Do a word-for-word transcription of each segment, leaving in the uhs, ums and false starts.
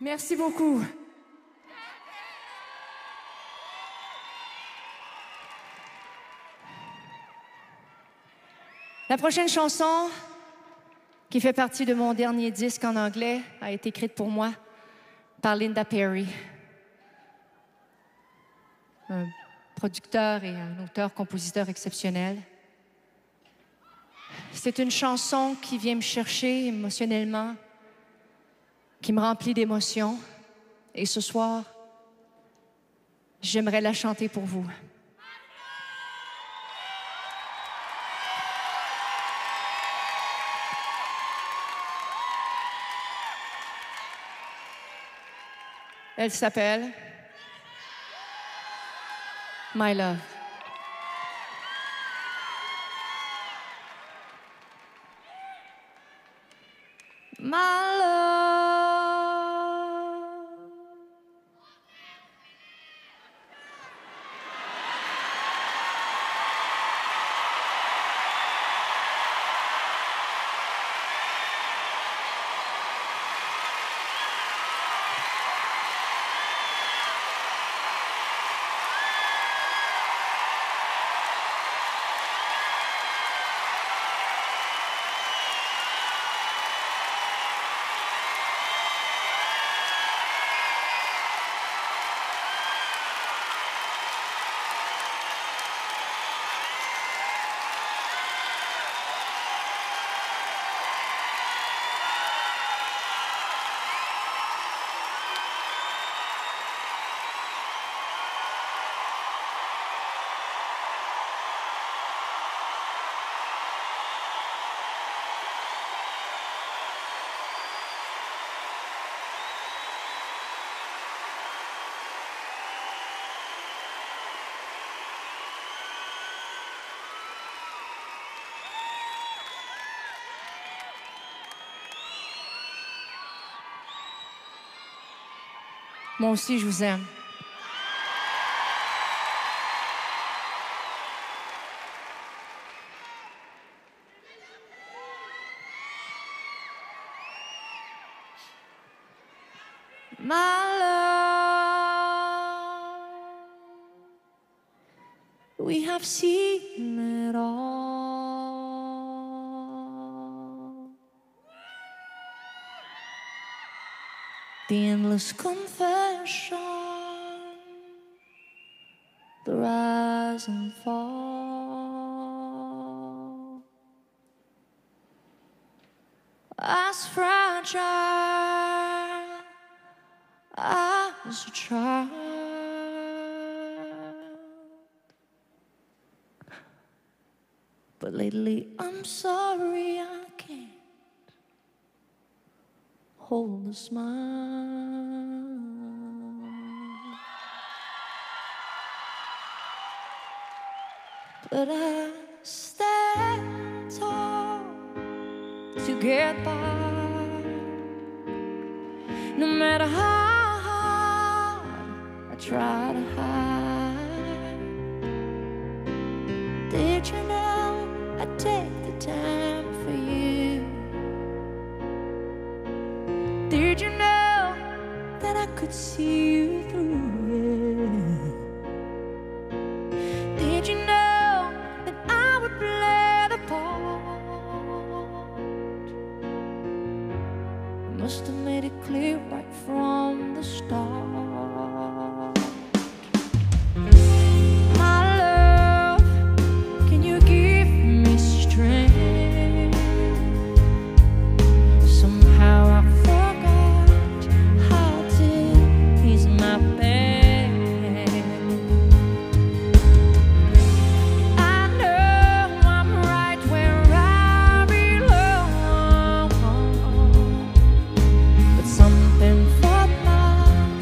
Merci beaucoup. La prochaine chanson, qui fait partie de mon dernier disque en anglais, a été écrite pour moi par Linda Perry, un producteur et un auteur-compositeur exceptionnel. C'est une chanson qui vient me chercher émotionnellement, qui me remplit d'émotions. Et ce soir, j'aimerais la chanter pour vous. Elle s'appelle My Love. My love. Moi aussi, je vous aime. My love, we have seen it all. The endless confession, the rise and fall. As fragile as a child, but lately I'm sorry I can't hold a smile. But I stand tall to get by, no matter how hard I try to hide. Did you know I take the time for you? Did you know that I could see you through it? Did you know that I would play the part? Must have made it clear right from the start. My love, can you give me strength? Somehow I forgot how to ease my pain. I know I'm right where I belong, but something fought my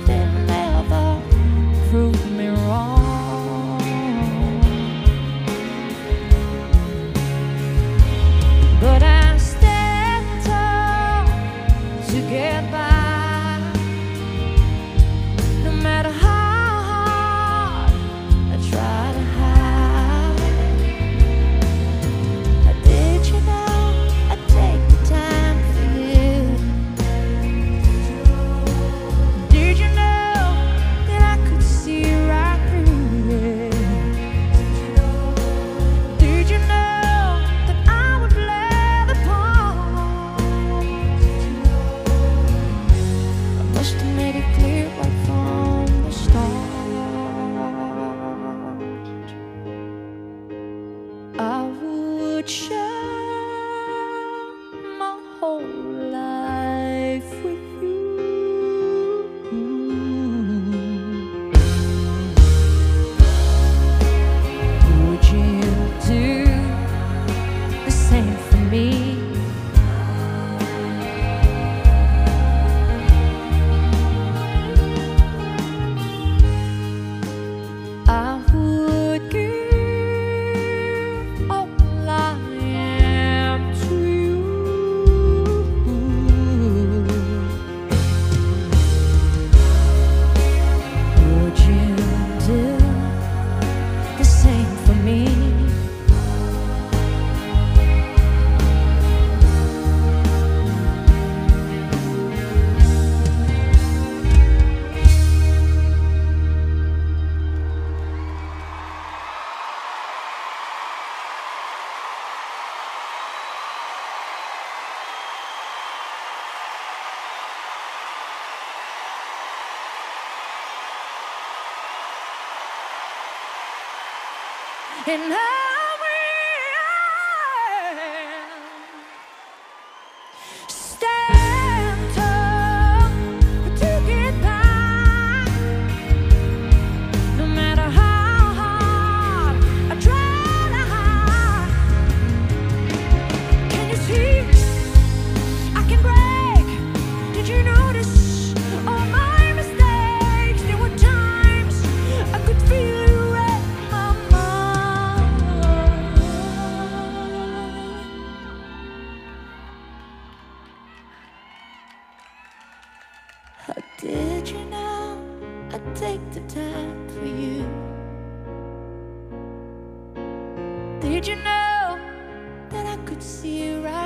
and I will stand tall to get by, no matter how hard I try to hide. Can you see? I can break. Did you notice all my mistakes? There were times I could feel you at my mind. How did you know I'd take the time for you? Did you know that I could see you right